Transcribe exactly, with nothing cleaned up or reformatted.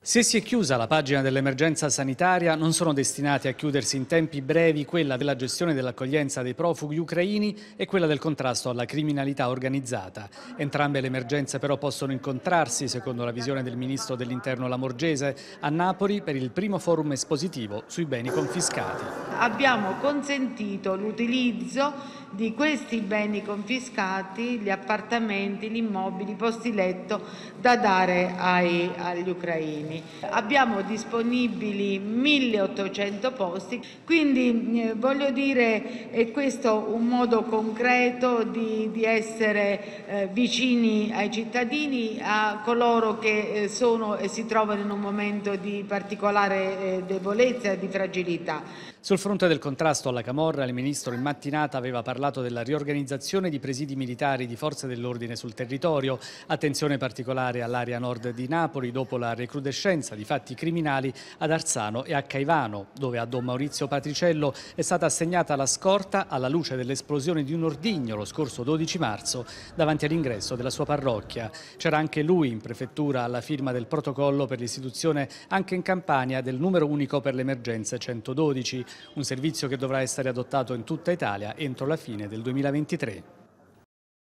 Se si è chiusa la pagina dell'emergenza sanitaria, non sono destinati a chiudersi in tempi brevi quella della gestione dell'accoglienza dei profughi ucraini e quella del contrasto alla criminalità organizzata. Entrambe le emergenze però possono incontrarsi, secondo la visione del ministro dell'Interno Lamorgese, a Napoli per il primo forum espositivo sui beni confiscati. Abbiamo consentito l'utilizzo di questi beni confiscati, gli appartamenti, gli immobili, i posti letto da dare ai, agli ucraini. Abbiamo disponibili milleottocento posti, quindi eh, voglio dire, è questo un modo concreto di, di essere eh, vicini ai cittadini, a coloro che eh, sono e si trovano in un momento di particolare eh, debolezza e di fragilità. Sul fronte del contrasto alla camorra, il ministro in mattinata aveva parlato della riorganizzazione di presidi militari di forze dell'ordine sul territorio, attenzione particolare all'area nord di Napoli dopo la recrudescenza di fatti criminali ad Arzano e a Caivano, dove a Don Maurizio Patriciello è stata assegnata la scorta alla luce dell'esplosione di un ordigno lo scorso dodici marzo davanti all'ingresso della sua parrocchia. C'era anche lui in prefettura alla firma del protocollo per l'istituzione anche in Campania del numero unico per le emergenze centododici, un servizio che dovrà essere adottato in tutta Italia entro la fine del duemilaventitré.